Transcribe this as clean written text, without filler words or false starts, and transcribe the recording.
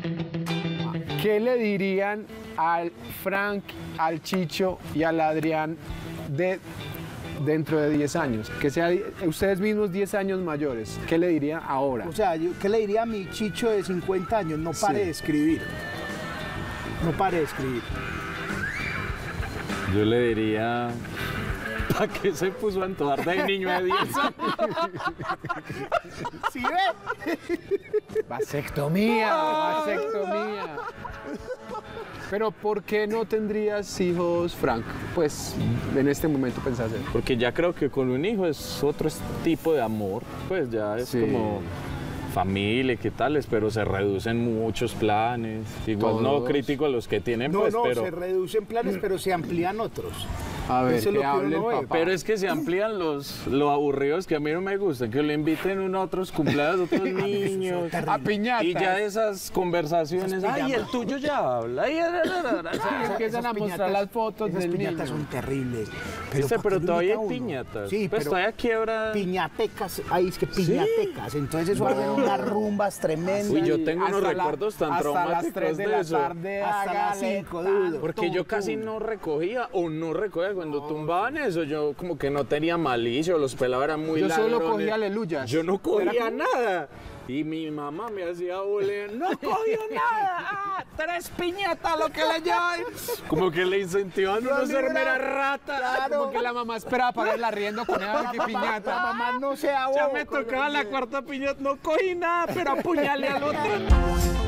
¿Qué le dirían al Frank, al Chicho y al Adrián dentro de 10 años? Que sean ustedes mismos 10 años mayores. ¿Qué le dirían ahora? O sea, ¿qué le diría a mi Chicho de 50 años? No pare de escribir. No pare de escribir. Yo le diría... ¿Para qué se puso a antojar de niño de 10 años? ¿Sí ve? Vasectomía, vasectomía. Pero ¿por qué no tendrías hijos, Frank? Pues en este momento pensás eso. Porque ya creo que con un hijo es otro tipo de amor. Pues ya es como familia, qué tales, pero se reducen muchos planes. Igual Todos. no critico a los que tienen, No, pues, no, pero... se reducen planes, pero se amplían otros. A ver, Eso es lo que que hable el uno ve. papá. Pero es que se amplían lo aburridos que a mí no me gustan, que le inviten uno a otros cumpleaños, otros niños. A piñatas. Y ya esas conversaciones, Esas ay, el piñatas. tuyo ya habla. Ay, Empiezan a mostrar las fotos esas del piñatas niño. son terribles. Pero ¿por qué no todavía invita hay uno? piñatas. Sí, Pues pero todavía quiebra. piñatecas, ahí es que piñatecas. Entonces eso hacen unas rumbas tremendas. Uy, yo tengo unos Hasta la- recuerdos tan hasta traumáticos las 3 de de la eso. tarde, Hasta las hágale 5, dudo. Porque yo casi no recogía o no recogía cuando tumbaban eso. Yo como que no tenía malicia, los pelados eran muy Yo solo ladrones. cogía aleluyas. Yo no cogía nada. Y mi mamá me hacía bullying. No cogió nada. Ah, 3 piñatas lo que le llevan. Como que le incentivan a uno a ser mera rata. Como que la mamá esperaba pagar la riendo con ella, qué La piñata. mamá no sea Ya bobo me con tocaba los la niños. cuarta piñata. No cogí nada, pero apuñalé al otro.